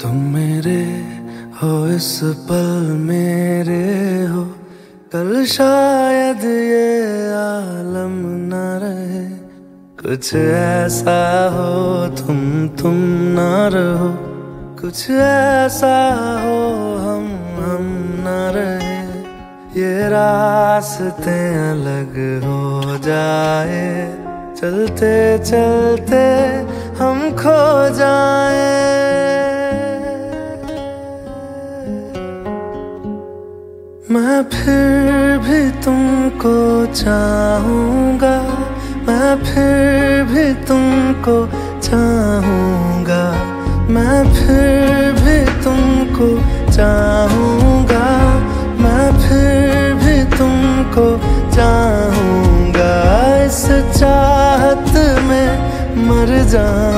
तुम मेरे हो इस पल मेरे हो, कल शायद ये आलम न रहे। कुछ ऐसा हो तुम न रहो, कुछ ऐसा हो हम न रहे। ये रास्ते अलग हो जाए, चलते चलते हम खो जाए। मैं फिर भी तुमको चाहूँगा, मैं फिर भी तुमको चाहूँगा, मैं फिर भी तुमको चाहूँगा, मैं फिर भी तुमको चाहूँगा। इस चाहत में मर जाऊँ।